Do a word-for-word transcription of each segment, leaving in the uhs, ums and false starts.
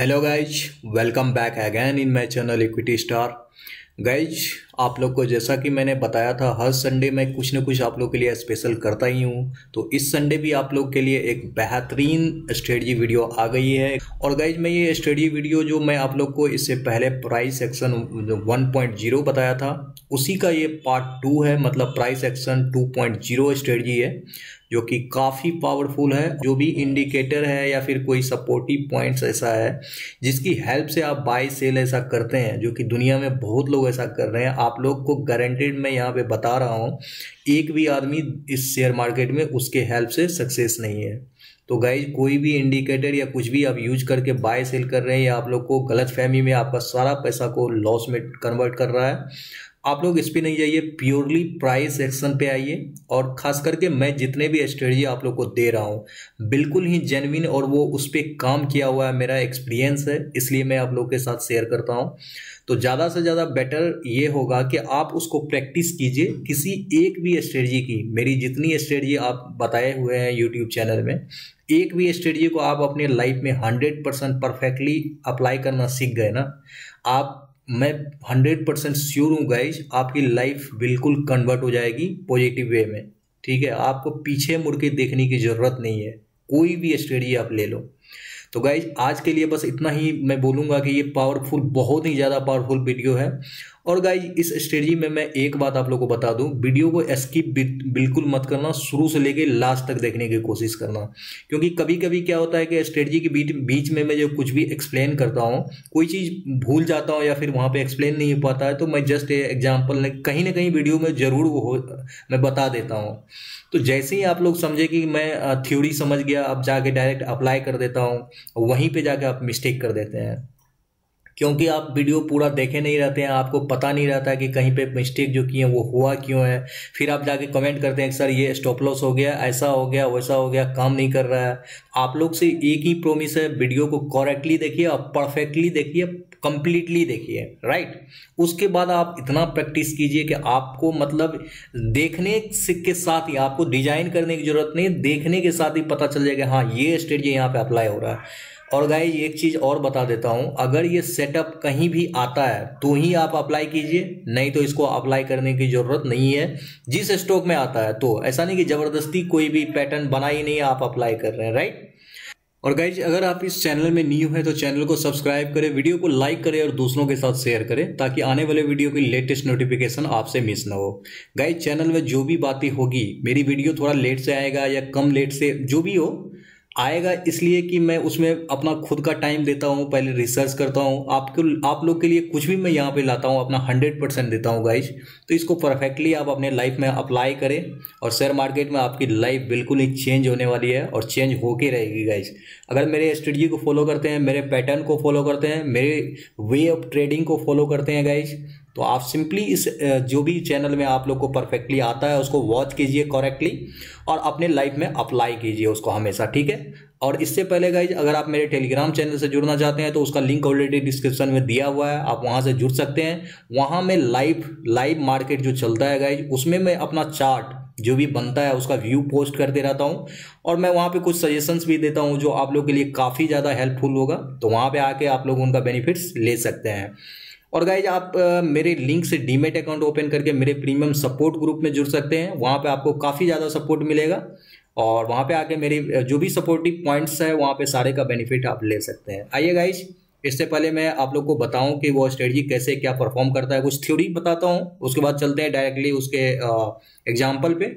Hello guys, welcome back again in my channel equity star. Guys, आप लोग को जैसा कि मैंने बताया था, हर संडे मैं कुछ न कुछ आप लोग के लिए स्पेशल करता ही हूँ। तो इस संडे भी आप लोग के लिए एक बेहतरीन स्ट्रेटजी वीडियो आ गई है। और गाइज, मैं ये स्ट्रेटजी वीडियो जो मैं आप लोग को इससे पहले price action one point zero बताया था, उसी का ये पार्ट टू है। मतलब price action two point zero strategy है जो कि काफ़ी पावरफुल है। जो भी इंडिकेटर है या फिर कोई सपोर्टिव पॉइंट्स ऐसा है जिसकी हेल्प से आप बाय सेल ऐसा करते हैं, जो कि दुनिया में बहुत लोग ऐसा कर रहे हैं। आप लोग को गारंटेड मैं यहाँ पे बता रहा हूँ, एक भी आदमी इस शेयर मार्केट में उसके हेल्प से सक्सेस नहीं है। तो गाइज, कोई भी इंडिकेटर या कुछ भी आप यूज करके बाय सेल कर रहे हैं या आप लोग को गलत फहमी में आपका सारा पैसा को लॉस में कन्वर्ट कर रहा है, आप लोग इस पे नहीं जाइए, प्योरली प्राइस एक्शन पे आइए। और खास करके मैं जितने भी स्ट्रेटजी आप लोग को दे रहा हूँ बिल्कुल ही जेन्युइन और वो उस पर काम किया हुआ है, मेरा एक्सपीरियंस है, इसलिए मैं आप लोग के साथ शेयर करता हूँ। तो ज़्यादा से ज़्यादा बेटर ये होगा कि आप उसको प्रैक्टिस कीजिए। किसी एक भी स्ट्रेटजी की, मेरी जितनी स्ट्रेटजी आप बताए हुए हैं यूट्यूब चैनल में, एक भी स्ट्रेटजी को आप अपने लाइफ में हंड्रेड परसेंट परफेक्टली अप्लाई करना सीख गए ना, आप मैं हंड्रेड परसेंट श्योर हूँ गाइज, आपकी लाइफ बिल्कुल कन्वर्ट हो जाएगी पॉजिटिव वे में। ठीक है, आपको पीछे मुड़ के देखने की ज़रूरत नहीं है, कोई भी स्ट्रेटजी आप ले लो। तो गाइज, आज के लिए बस इतना ही मैं बोलूँगा कि ये पावरफुल, बहुत ही ज़्यादा पावरफुल वीडियो है। और गाइज, इस स्ट्रेटजी में मैं एक बात आप लोगों को बता दूं, वीडियो को स्किप बिल्कुल मत करना, शुरू से लेके लास्ट तक देखने की कोशिश करना। क्योंकि कभी कभी क्या होता है कि स्ट्रेटजी के बीच बीच में मैं जो कुछ भी एक्सप्लेन करता हूँ, कोई चीज़ भूल जाता हूँ या फिर वहाँ पे एक्सप्लेन नहीं हो पाता है, तो मैं जस्ट एग्जाम्पल कहीं ना कहीं वीडियो में ज़रूर वो मैं बता देता हूँ। तो जैसे ही आप लोग समझे कि मैं थ्योरी समझ गया, अब जाके डायरेक्ट अप्लाई कर देता हूँ, वहीं पे जाके आप मिस्टेक कर देते हैं। क्योंकि आप वीडियो पूरा देखे नहीं रहते हैं, आपको पता नहीं रहता है कि कहीं पे मिस्टेक जो की है वो हुआ क्यों है। फिर आप जाके कमेंट करते हैं कि सर ये स्टॉप लॉस हो गया, ऐसा हो गया, वैसा हो गया, काम नहीं कर रहा है। आप लोग से एक ही प्रॉमिस है, वीडियो को करेक्टली देखिए और परफेक्टली देखिए, कंप्लीटली देखिए, राइट। उसके बाद आप इतना प्रैक्टिस कीजिए कि आपको मतलब देखने के साथ ही, आपको डिजाइन करने की जरूरत नहीं, देखने के साथ ही पता चल जाएगा हाँ ये स्ट्रेटजी यहाँ पे अप्लाई हो रहा है। और गाइस, एक चीज़ और बता देता हूं, अगर ये सेटअप कहीं भी आता है तो ही आप अप्लाई कीजिए, नहीं तो इसको अप्लाई करने की ज़रूरत नहीं है। जिस स्टॉक में आता है तो ऐसा नहीं कि ज़बरदस्ती कोई भी पैटर्न बना ही नहीं आप अप्लाई कर रहे हैं, राइट। और गाइज, अगर आप इस चैनल में न्यू हैं तो चैनल को सब्सक्राइब करें, वीडियो को लाइक करें और दूसरों के साथ शेयर करें, ताकि आने वाले वीडियो की लेटेस्ट नोटिफिकेशन आपसे मिस ना हो। गाइज, चैनल में जो भी बातें होगी, मेरी वीडियो थोड़ा लेट से आएगा या कम लेट से, जो भी हो आएगा, इसलिए कि मैं उसमें अपना खुद का टाइम देता हूँ, पहले रिसर्च करता हूँ, आपको आप लोग के लिए कुछ भी मैं यहाँ पे लाता हूँ, अपना हंड्रेड परसेंट देता हूँ गाइज। तो इसको परफेक्टली आप अपने लाइफ में अप्लाई करें और शेयर मार्केट में आपकी लाइफ बिल्कुल ही चेंज होने वाली है और चेंज होके रहेगी गाइज। अगर मेरे स्ट्रेटजी को फॉलो करते हैं, मेरे पैटर्न को फॉलो करते हैं, मेरे वे ऑफ ट्रेडिंग को फॉलो करते हैं गाइज, तो आप सिंपली इस जो भी चैनल में आप लोग को परफेक्टली आता है उसको वॉच कीजिए करेक्टली और अपने लाइफ में अप्लाई कीजिए उसको हमेशा, ठीक है। और इससे पहले गाइज, अगर आप मेरे टेलीग्राम चैनल से जुड़ना चाहते हैं तो उसका लिंक ऑलरेडी डिस्क्रिप्शन में दिया हुआ है, आप वहां से जुड़ सकते हैं। वहां में लाइव लाइव मार्केट जो चलता है गाइज, उसमें मैं अपना चार्ट जो भी बनता है उसका व्यू पोस्ट करते रहता हूं और मैं वहां पे कुछ सजेशंस भी देता हूं जो आप लोग के लिए काफ़ी ज़्यादा हेल्पफुल होगा। तो वहां पे आके आप लोग उनका बेनिफिट्स ले सकते हैं। और गाइज, आप आ, मेरे लिंक से डीमेट अकाउंट ओपन करके मेरे प्रीमियम सपोर्ट ग्रुप में जुड़ सकते हैं। वहाँ पे आपको काफ़ी ज़्यादा सपोर्ट मिलेगा और वहाँ पे आके मेरी जो भी सपोर्टिव पॉइंट्स है वहाँ पे सारे का बेनिफिट आप ले सकते हैं। आइए गाइज, इससे पहले मैं आप लोग को बताऊं कि वो स्ट्रेटजी कैसे क्या परफॉर्म करता है, कुछ थ्योरी बताता हूँ, उसके बाद चलते हैं डायरेक्टली उसके एग्जाम्पल पे।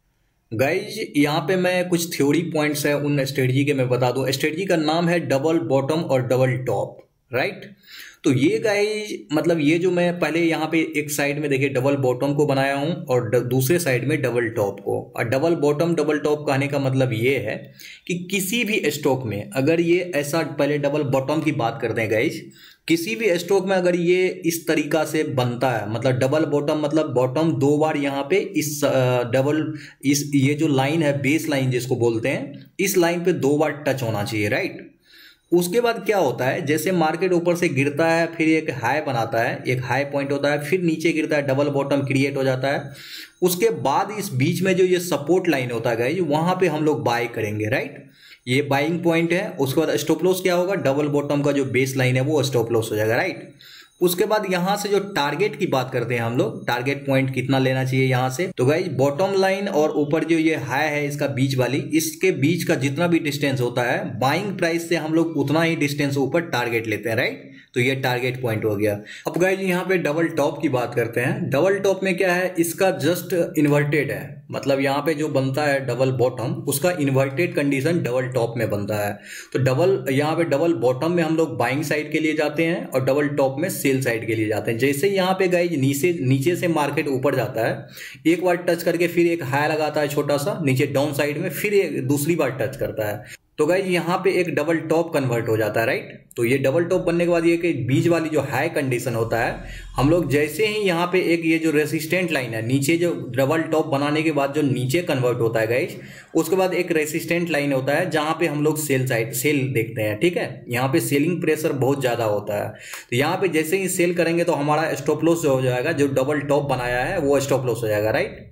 गाइज, यहाँ पे मैं कुछ थ्योरी पॉइंट्स है उन स्ट्रेटजी के मैं बता दूं। स्ट्रेटजी का नाम है डबल बॉटम और डबल टॉप, राइट। तो ये गाइज, मतलब ये जो मैं पहले यहाँ पे एक साइड में देखिए डबल बॉटम को बनाया हूँ और दूसरे साइड में डबल टॉप को। और डबल बॉटम डबल टॉप कहने का मतलब ये है कि किसी भी स्टॉक में अगर ये ऐसा, पहले डबल बॉटम की बात करते हैं गाइज, किसी भी स्टॉक में अगर ये इस तरीका से बनता है, मतलब डबल बॉटम, मतलब बॉटम दो बार यहाँ पे इस डबल इस ये जो लाइन है, बेस लाइन जिसको बोलते हैं, इस लाइन पे दो बार टच होना चाहिए, राइट। उसके बाद क्या होता है, जैसे मार्केट ऊपर से गिरता है, फिर एक हाई बनाता है, एक हाई पॉइंट होता है, फिर नीचे गिरता है, डबल बॉटम क्रिएट हो जाता है। उसके बाद इस बीच में जो ये सपोर्ट लाइन होता है गाइस, वहां पे हम लोग बाय करेंगे, राइट। ये बाइंग पॉइंट है। उसके बाद स्टॉप लॉस क्या होगा, डबल बॉटम का जो बेस लाइन है वो स्टॉप लॉस हो जाएगा, राइट। उसके बाद यहां से जो टारगेट की बात करते हैं हम लोग, टारगेट पॉइंट कितना लेना चाहिए यहां से, तो गाइज बॉटम लाइन और ऊपर जो ये हाई है इसका बीच वाली, इसके बीच का जितना भी डिस्टेंस होता है बाइंग प्राइस से हम लोग उतना ही डिस्टेंस ऊपर टारगेट लेते हैं, राइट। तो ये टारगेट पॉइंट हो गया। अब गाइज यहाँ पे डबल टॉप की बात करते हैं। डबल टॉप में क्या है, इसका जस्ट इन्वर्टेड है, मतलब यहाँ पे जो बनता है डबल बॉटम उसका इन्वर्टेड कंडीशन डबल टॉप में बनता है। तो डबल यहाँ पे डबल बॉटम में हम लोग बाइंग साइड के लिए जाते हैं और डबल टॉप में सेल साइड के लिए जाते हैं। जैसे यहाँ पे गाइज नीचे नीचे से मार्केट ऊपर जाता है, एक बार टच करके फिर एक हाई लगाता है छोटा सा नीचे डाउन साइड में, फिर एक दूसरी बार टच करता है, तो गाइज यहाँ पे एक डबल टॉप कन्वर्ट हो जाता है, राइट। तो ये डबल टॉप बनने के बाद ये कि बीच वाली जो हाई कंडीशन होता है, हम लोग जैसे ही यहाँ पे एक ये जो रेसिस्टेंट लाइन है नीचे, जो डबल टॉप बनाने के बाद जो नीचे कन्वर्ट होता है गाइज, उसके बाद एक रेसिस्टेंट लाइन होता है जहाँ पे हम लोग सेल साइड सेल देखते हैं, ठीक है। यहाँ पे सेलिंग प्रेशर बहुत ज्यादा होता है, तो यहाँ पे जैसे ही सेल करेंगे तो हमारा स्टॉप लॉस हो जाएगा, जो डबल टॉप बनाया है वो स्टॉप लॉस हो जाएगा, राइट।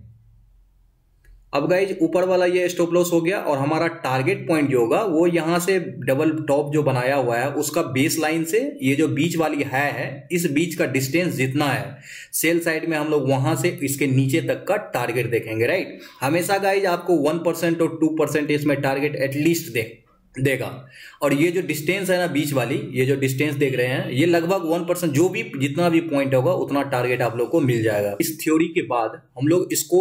अब गाइज ऊपर वाला ये स्टॉप लॉस हो गया और हमारा टारगेट पॉइंट जो होगा वो यहाँ से डबल टॉप जो बनाया हुआ है उसका बेस लाइन से ये जो बीच वाली है है इस बीच का डिस्टेंस जितना है सेल साइड में हम लोग वहां से इसके नीचे तक का टारगेट देखेंगे, राइट। हमेशा गाइज आपको वन परसेंट और टू परसेंट इसमें टारगेट एटलीस्ट दे देगा। और ये जो डिस्टेंस है ना बीच वाली, ये जो डिस्टेंस देख रहे हैं ये लगभग वन परसेंट, जो भी जितना भी पॉइंट होगा उतना टारगेट आप लोग को मिल जाएगा। इस थ्योरी के बाद हम लोग इसको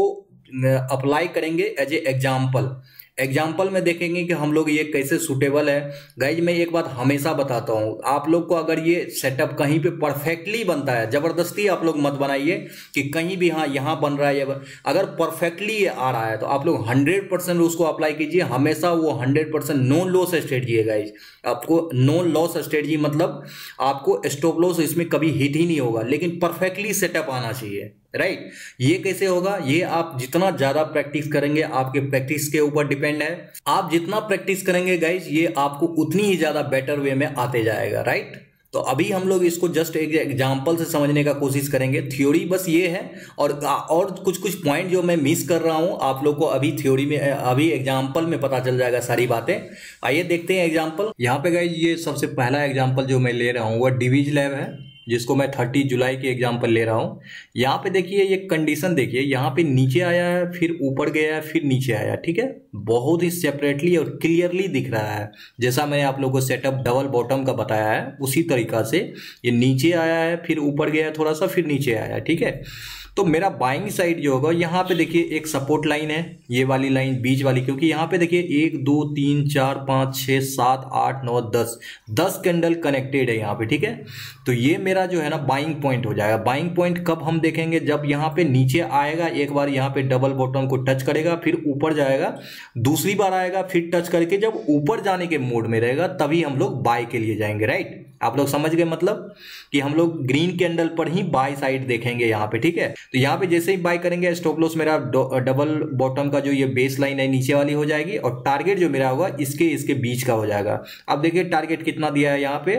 अप्लाई करेंगे एज ए एग्जाम्पल। एग्जाम्पल में देखेंगे कि हम लोग ये कैसे सूटेबल है। गाइज मैं एक बात हमेशा बताता हूँ, आप लोग को अगर ये सेटअप कहीं पे परफेक्टली बनता है, जबरदस्ती आप लोग मत बनाइए कि कहीं भी हाँ यहाँ बन रहा है, अगर परफेक्टली आ रहा है तो आप लोग हंड्रेड परसेंट उसको अप्लाई कीजिए। हमेशा वो hundred percent non loss strategy है गाइज। आपको नॉन लॉस स्ट्रेटजी मतलब आपको स्टॉप लॉस इसमें कभी हिट ही नहीं होगा, लेकिन परफेक्टली सेटअप आना चाहिए, राइट। ये कैसे होगा, ये आप जितना ज्यादा प्रैक्टिस करेंगे, आपके प्रैक्टिस के ऊपर डिपेंड है। आप जितना प्रैक्टिस करेंगे गाइज ये आपको उतनी ही ज्यादा बेटर वे में आते जाएगा, राइट। तो अभी हम लोग इसको जस्ट एक एग्जांपल से समझने का कोशिश करेंगे। थ्योरी बस ये है और और कुछ कुछ पॉइंट जो मैं मिस कर रहा हूं आप लोग को अभी थ्योरी में, अभी एग्जांपल में पता चल जाएगा सारी बातें। आइए देखते हैं एग्जांपल। यहाँ पे गाइज ये सबसे पहला एग्जांपल जो मैं ले रहा हूँ वो डिवीज लैब है, जिसको मैं तीस जुलाई की एग्जांपल ले रहा हूँ। यहाँ पे देखिए ये कंडीशन देखिए, यहाँ पे नीचे आया है फिर ऊपर गया है फिर नीचे आया, ठीक है। बहुत ही सेपरेटली और क्लियरली दिख रहा है, जैसा मैंने आप लोगों को सेटअप डबल बॉटम का बताया है उसी तरीका से ये नीचे आया है फिर ऊपर गया थोड़ा सा फिर नीचे आया है, ठीक है। तो मेरा बाइंग साइड जो होगा यहाँ पे देखिए एक सपोर्ट लाइन है, ये वाली लाइन बीच वाली, क्योंकि यहाँ पे देखिए एक दो तीन चार पाँच छः सात आठ नौ दस दस कैंडल कनेक्टेड है यहाँ पे, ठीक है। तो ये मेरा जो है ना बाइंग पॉइंट हो जाएगा। बाइंग पॉइंट कब हम देखेंगे, जब यहाँ पे नीचे आएगा, एक बार यहाँ पे डबल बॉटम को टच करेगा फिर ऊपर जाएगा, दूसरी बार आएगा फिर टच करके जब ऊपर जाने के मोड में रहेगा तभी हम लोग बाय के लिए जाएंगे, राइट। आप लोग समझ गए, मतलब कि हम लोग ग्रीन कैंडल पर ही बाय साइड देखेंगे यहाँ पे, ठीक है। तो यहाँ पे जैसे ही बाय करेंगे स्टॉप लॉस मेरा डबल बॉटम का जो ये बेस लाइन है नीचे वाली हो जाएगी और टारगेट जो मेरा होगा इसके इसके बीच का हो जाएगा। अब देखिए टारगेट कितना दिया है यहाँ पे,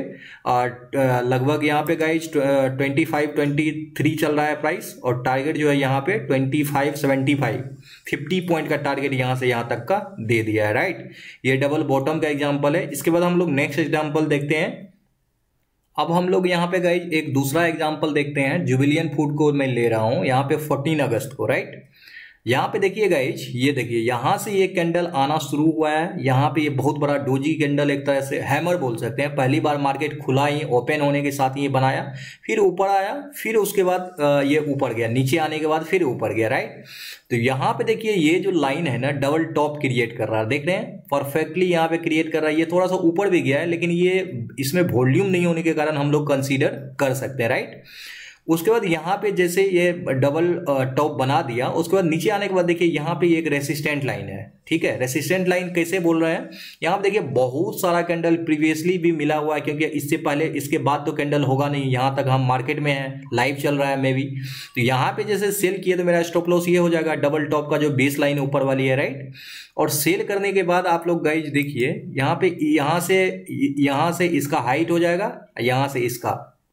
लगभग यहाँ पे guys twenty five twenty three चल रहा है प्राइस और टारगेट जो है यहाँ पे twenty five seventy five fifty point का टारगेट यहाँ से यहाँ तक का दे दिया है, राइट। ये डबल बॉटम का एग्जाम्पल है। इसके बाद हम लोग नेक्स्ट एग्जाम्पल देखते हैं। अब हम लोग यहाँ पे गाइज एक दूसरा एग्जांपल देखते हैं। जुबिलियन फूड को मैं ले रहा हूँ यहाँ पे चौदह अगस्त को, राइट। यहाँ पे देखिए गाइज, ये देखिए यहाँ से ये कैंडल आना शुरू हुआ है। यहाँ पे ये बहुत बड़ा डोजी कैंडल, एक तरह से हैमर बोल सकते हैं। पहली बार मार्केट खुला ही ओपन होने के साथ ही ये बनाया, फिर ऊपर आया, फिर उसके बाद ये ऊपर गया, नीचे आने के बाद फिर ऊपर गया, राइट। तो यहाँ पे देखिए ये जो लाइन है ना डबल टॉप क्रिएट कर रहा है, देख रहे हैं परफेक्टली यहाँ पे क्रिएट कर रहा है। ये थोड़ा सा ऊपर भी गया है लेकिन ये इसमें वॉल्यूम नहीं होने के कारण हम लोग कंसीडर कर सकते हैं, राइट। उसके बाद यहाँ पे जैसे ये डबल टॉप बना दिया, उसके बाद नीचे आने के बाद देखिए यहाँ पे एक रेसिस्टेंट लाइन है, ठीक है। रेसिस्टेंट लाइन कैसे बोल रहे हैं, यहाँ पे देखिए बहुत सारा कैंडल प्रीवियसली भी मिला हुआ है, क्योंकि इससे पहले इसके बाद तो कैंडल होगा नहीं। यहाँ तक हम मार्केट में हैं, लाइव चल रहा है मे भी। तो यहाँ पे जैसे सेल किए तो मेरा स्टॉप लॉस ये हो जाएगा डबल टॉप का जो बेस लाइन ऊपर वाली है, राइट। और सेल करने के बाद आप लोग गाइज देखिए यहाँ पे, यहाँ से यहाँ से इसका हाइट हो जाएगा, यहाँ से इसका,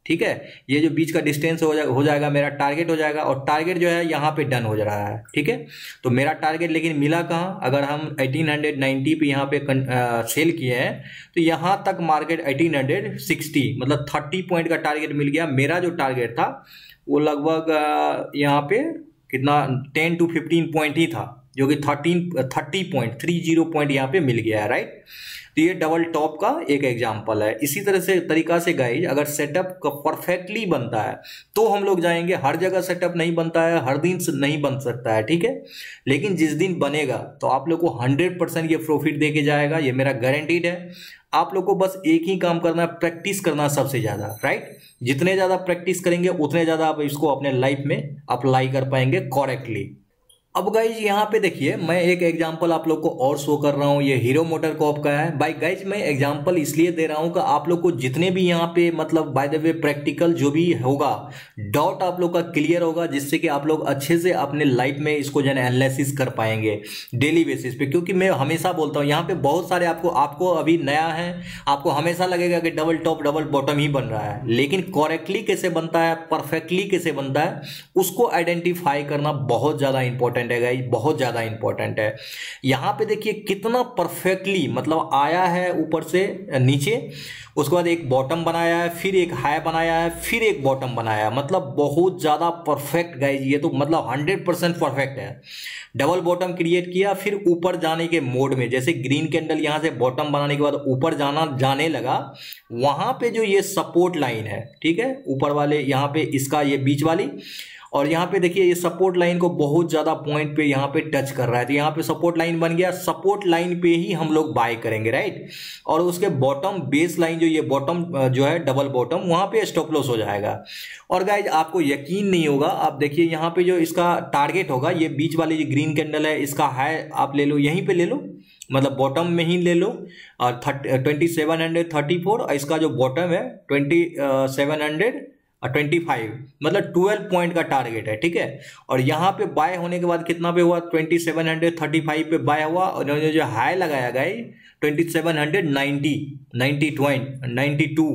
ठीक है, ये जो बीच का डिस्टेंस हो, जा, हो जाएगा मेरा टारगेट हो जाएगा, और टारगेट जो है यहाँ पे डन हो जा रहा है। ठीक है, तो मेरा टारगेट लेकिन मिला कहाँ, अगर हम अठारह नब्बे पे यहाँ पे आ, सेल किए हैं तो यहाँ तक मार्केट अठारह साठ मतलब तीस पॉइंट का टारगेट मिल गया। मेरा जो टारगेट था वो लगभग यहाँ पे कितना टेन टू फिफ्टीन पॉइंट ही था, जो कि thirteen thirty point three zero point यहाँ पे मिल गया है, राइट। तो ये डबल टॉप का एक एग्जांपल है। इसी तरह से तरीका से गाइज अगर सेटअप परफेक्टली बनता है तो हम लोग जाएंगे। हर जगह सेटअप नहीं बनता है, हर दिन नहीं बन सकता है, ठीक है, लेकिन जिस दिन बनेगा तो आप लोग को हंड्रेड परसेंट ये प्रॉफिट दे के जाएगा, ये मेरा गारंटीड है। आप लोग को बस एक ही काम करना है, प्रैक्टिस करना सबसे ज्यादा, राइट। जितने ज्यादा प्रैक्टिस करेंगे उतने ज्यादा आप इसको अपने लाइफ में अप्लाई कर पाएंगे करेक्टली। अब गाइज यहाँ पे देखिए मैं एक एग्जांपल आप लोग को और शो कर रहा हूँ, ये हीरो मोटर कॉर्प का है। बाय गाइज मैं एग्जांपल इसलिए दे रहा हूँ कि आप लोग को जितने भी यहाँ पे मतलब बाय द वे प्रैक्टिकल जो भी होगा डाउट आप लोग का क्लियर होगा, जिससे कि आप लोग अच्छे से अपने लाइफ में इसको जो है एनालिसिस कर पाएंगे डेली बेसिस पे। क्योंकि मैं हमेशा बोलता हूँ यहाँ पे बहुत सारे आपको आपको अभी नया है, आपको हमेशा लगेगा कि डबल टॉप डबल बॉटम ही बन रहा है, लेकिन करेक्टली कैसे बनता है, परफेक्टली कैसे बनता है, उसको आइडेंटिफाई करना बहुत ज्यादा इंपॉर्टेंट है गाइस, बहुत ज्यादा इंपॉर्टेंट है। यहां पे देखिए कितना परफेक्टली मतलब आया है ऊपर से नीचे, उसके बाद एक बॉटम बनाया है, फिर एक हाई बनाया है, फिर एक बॉटम बनाया है, मतलब बहुत ज्यादा परफेक्ट गाइस, ये तो मतलब हंड्रेड परसेंट परफेक्ट है। डबल बॉटम क्रिएट किया, फिर ऊपर जाने के मोड में, जैसे ग्रीन कैंडल यहां से बॉटम बनाने के बाद ऊपर जाना जाने लगा, वहां पे जो ये सपोर्ट लाइन है, ठीक है, ऊपर वाले यहाँ पे इसका ये बीच वाली, और यहाँ पे देखिए ये सपोर्ट लाइन को बहुत ज्यादा पॉइंट पे यहाँ पे टच कर रहा है, तो यहाँ पे सपोर्ट लाइन बन गया। सपोर्ट लाइन पे ही हम लोग बाय करेंगे, राइट। और उसके बॉटम बेस लाइन जो ये बॉटम जो है डबल बॉटम, वहां पे स्टॉप लॉस हो जाएगा। और गाइज आपको यकीन नहीं होगा, आप देखिए यहाँ पे जो इसका टारगेट होगा, ये बीच वाली जो ग्रीन कैंडल है, इसका हाई आप ले लो, यहीं पे ले लो, मतलब बॉटम में ही ले लो, और twenty seven hundred thirty four, और इसका जो बॉटम है twenty seven hundred twenty five, मतलब ट्वेल्व पॉइंट का टारगेट है, ठीक है। और यहाँ पे बाय होने के बाद कितना पे हुआ, twenty seven hundred thirty five पे बाय हुआ, और जो हाई लगाया गया twenty seven hundred ninety, ninety ninety two,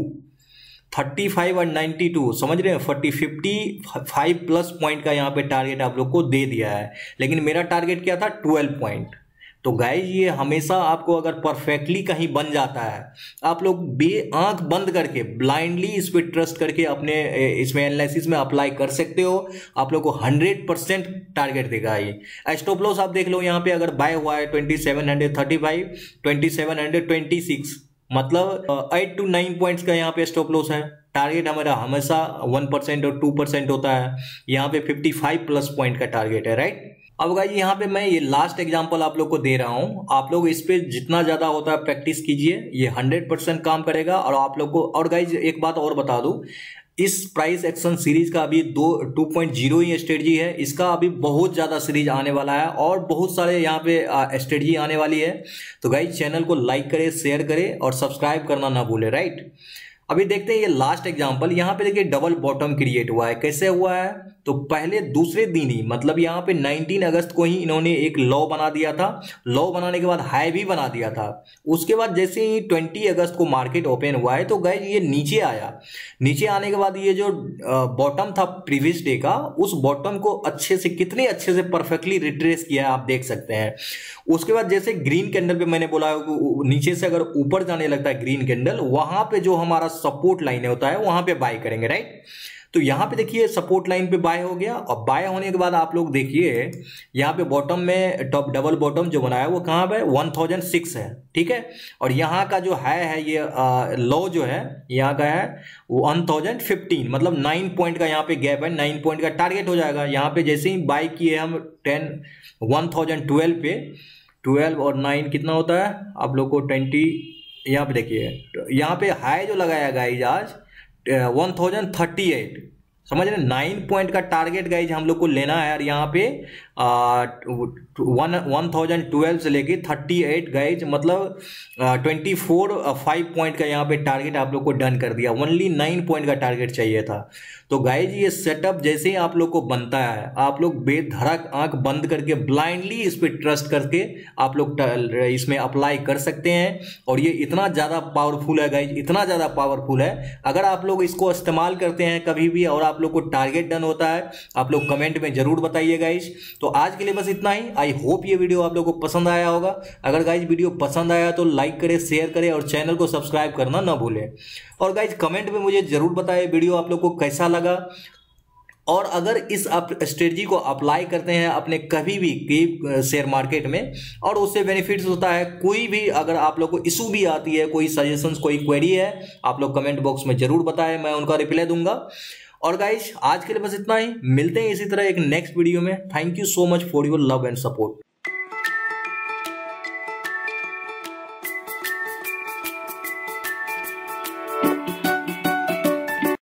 thirty five और नाइंटी टू, समझ रहे हैं, forty fifty five plus point का यहाँ पे टारगेट आप लोग को दे दिया है, लेकिन मेरा टारगेट क्या था, ट्वेल्व पॉइंट। तो गाइज ये हमेशा आपको अगर परफेक्टली कहीं बन जाता है, आप लोग बे आंख बंद करके ब्लाइंडली इस पे ट्रस्ट करके अपने इसमें एनालिसिस में अप्लाई कर सकते हो। आप लोग को हंड्रेड परसेंट टारगेट देगा ये। स्टॉप लॉस आप देख लो, यहाँ पे अगर बाय हुआ है twenty seven hundred thirty five, twenty seven hundred twenty six, मतलब एट टू नाइन पॉइंट्स का यहाँ पे स्टॉप लॉस है। टारगेट हमारा हमेशा वन परसेंट और टू परसेंट होता है, यहाँ पे फिफ्टी फाइव प्लस पॉइंट का टारगेट है, राइट। अब गाइस यहाँ पे मैं ये लास्ट एग्जांपल आप लोग को दे रहा हूँ, आप लोग इस पे जितना ज्यादा होता है प्रैक्टिस कीजिए, ये हंड्रेड परसेंट काम करेगा। और आप लोग को, और गाइस एक बात और बता दूं, इस प्राइस एक्शन सीरीज का अभी दो टू पॉइंट जीरो ही स्ट्रेटजी है, इसका अभी बहुत ज्यादा सीरीज आने वाला है और बहुत सारे यहाँ पे स्ट्रेटजी आने वाली है। तो गाइस चैनल को लाइक करे, शेयर करे और सब्सक्राइब करना ना भूले, राइट। अभी देखते हैं ये लास्ट एग्जांपल। यहाँ पे देखिए डबल बॉटम क्रिएट हुआ है, कैसे हुआ है, तो पहले दूसरे दिन ही, मतलब यहाँ पे नाइनटीन अगस्त को ही इन्होंने एक लॉ बना दिया था। लॉ बनाने के बाद हाई भी बना दिया था। उसके बाद जैसे ही ट्वेंटी अगस्त को मार्केट ओपन हुआ है तो गाइस ये नीचे आया। नीचे आने के बाद ये जो बॉटम था प्रीवियस डे का, उस बॉटम को अच्छे से, कितने अच्छे से परफेक्टली रिट्रेस किया है आप देख सकते हैं। उसके बाद जैसे ग्रीन कैंडल पे मैंने बोला नीचे से अगर ऊपर जाने लगता है ग्रीन कैंडल, वहां पे जो हमारा सपोर्ट लाइन होता है वहां पे बाय करेंगे, राइट। तो यहां पे देखिए सपोर्ट लाइन पे बाय हो गया, और बाय होने के बाद आप लोग देखिए यहाँ पे बॉटम में टॉप डबल बॉटम जो बनाया वो कहां पे वन थाउजेंड सिक्स है, ठीक है। और यहाँ का जो हाई है ये लो जो है यहाँ का है वन थाउजेंड फिफ्टीन, मतलब नाइन पॉइंट का यहाँ पे गैप है, नाइन पॉइंट का टारगेट हो जाएगा। यहाँ पे जैसे ही बाय किए हम टेन वन थाउजेंड ट्वेल्व पे, ट्वेल्व और नाइन कितना होता है आप लोग को ट्वेंटी, यहाँ पे देखिए यहाँ पे हाई जो लगाया गाइस आज वन थाउजेंड थर्टी एट, समझ रहे, नाइन पॉइंट का टारगेट गाइज हम लोग को लेना है यार यहाँ पे वन वन थाउजेंड ट्वेल्व से लेके थर्टी एट गाइज, मतलब ट्वेंटी फोर फाइव पॉइंट का यहाँ पे टारगेट आप लोग को डन कर दिया। ओनली नाइन पॉइंट का टारगेट चाहिए था। तो गाइज ये सेटअप जैसे ही आप लोग को बनता है, आप लोग बेधड़क आंख बंद करके ब्लाइंडली इस पे ट्रस्ट करके आप लोग इसमें अप्लाई कर सकते हैं। और ये इतना ज़्यादा पावरफुल है गाइज, इतना ज़्यादा पावरफुल है। अगर आप लोग इसको इस्तेमाल करते हैं कभी भी और आप लोग को टारगेट डन होता है, आप लोग कमेंट में जरूर बताइए गाइज। तो आज के लिए बस इतना ही। आई होप ये वीडियो आप लोग को पसंद आया होगा। अगर गाइज वीडियो पसंद आया तो लाइक करें, शेयर करें और चैनल को सब्सक्राइब करना ना भूलें। और गाइज कमेंट में मुझे जरूर बताएं वीडियो आप लोग को कैसा लगा। और अगर इस स्ट्रेटजी को अप्लाई करते हैं अपने कभी भी शेयर मार्केट में और उससे बेनिफिट्स होता है, कोई भी अगर आप लोग को इशू भी आती है, कोई सजेशंस, कोई क्वेरी है, आप लोग कमेंट बॉक्स में जरूर बताएं, मैं उनका रिप्लाई दूंगा। और गाइस आज के लिए बस इतना ही। मिलते हैं इसी तरह एक नेक्स्ट वीडियो में। Thank you so much for your love and support.